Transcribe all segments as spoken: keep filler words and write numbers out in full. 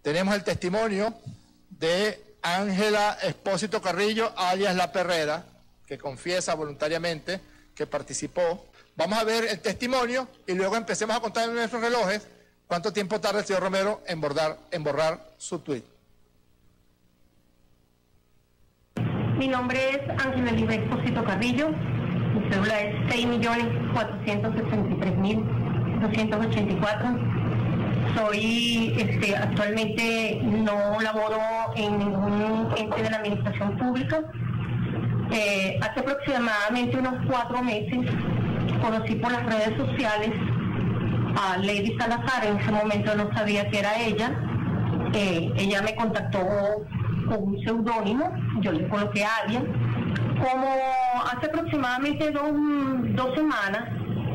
Tenemos el testimonio de Ángela Expósito Carrillo, alias La Perrera, que confiesa voluntariamente que participó. Vamos a ver el testimonio y luego empecemos a contar en nuestros relojes cuánto tiempo tarda el señor Romero en borrar, en borrar su tuit. Mi nombre es Ángela Libre Expósito Carrillo, mi cédula es seis millones cuatrocientos sesenta y tres mil doscientos ochenta y cuatro. Soy, este, actualmente no laboro en ningún ente de la administración pública. Eh, hace aproximadamente unos cuatro meses conocí por las redes sociales a Lady Salazar. En ese momento no sabía que era ella. Eh, ella me contactó con un seudónimo, yo le coloqué a alguien. Como hace aproximadamente dos, dos semanas,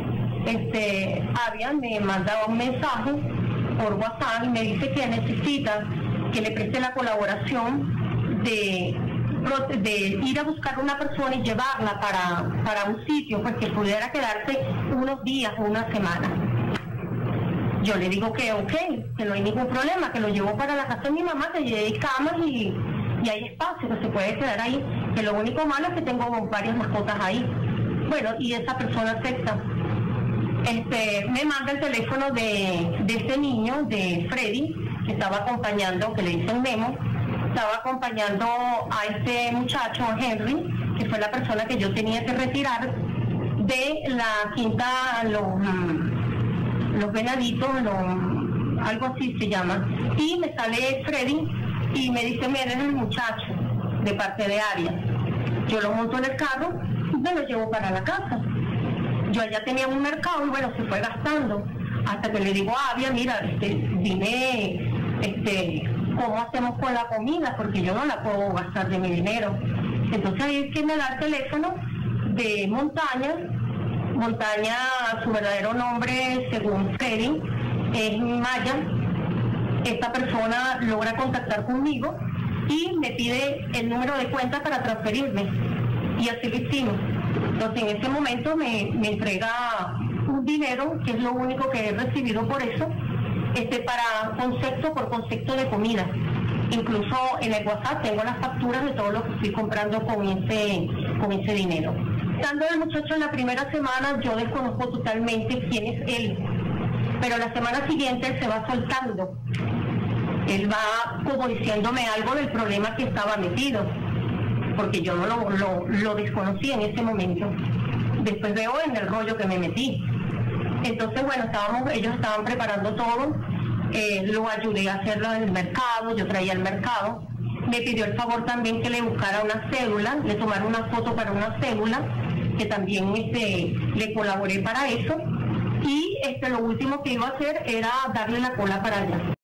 este, Arian me mandaba un mensaje por WhatsApp y me dice que necesita que le preste la colaboración de, de ir a buscar a una persona y llevarla para, para un sitio, pues que pudiera quedarse unos días o una semana. Yo le digo que ok, que no hay ningún problema, que lo llevo para la casa de mi mamá, que allí hay camas y, y hay espacio, que se puede quedar ahí, que lo único malo es que tengo varias mascotas ahí. Bueno, y esa persona acepta. Este, me manda el teléfono de, de este niño, de Freddy, que estaba acompañando, que le dicen Memo, estaba acompañando a este muchacho, Henry, que fue la persona que yo tenía que retirar de la quinta, los, los venaditos, los, algo así se llama, y me sale Freddy y me dice, mira, eres el muchacho, de parte de Arian. Yo lo monto en el carro y me lo llevo para la casa. Yo allá tenía un mercado y bueno, se fue gastando, hasta que le digo a Avia, mira, este, dime este, cómo hacemos con la comida, porque yo no la puedo gastar de mi dinero. Entonces ahí es que me da el teléfono de Montaña. Montaña, su verdadero nombre, según Freddy, es Maya. Esta persona logra contactar conmigo y me pide el número de cuenta para transferirme, y así lo hicimos. Entonces en ese momento me, me entrega un dinero, que es lo único que he recibido por eso, este, para concepto por concepto de comida. Incluso en el WhatsApp tengo las facturas de todo lo que estoy comprando con ese, con ese dinero. Estando el muchacho en la primera semana, yo desconozco totalmente quién es él, pero la semana siguiente él se va soltando. Él va como diciéndome algo del problema que estaba metido, porque yo no lo, lo, lo desconocí en ese momento. Después veo en el rollo que me metí. Entonces, bueno, estábamos, ellos estaban preparando todo, eh, lo ayudé a hacerlo en el mercado, yo traía el mercado. Me pidió el favor también que le buscara una cédula, le tomara una foto para una cédula, que también este, le colaboré para eso. Y este, lo último que iba a hacer era darle la cola para allá.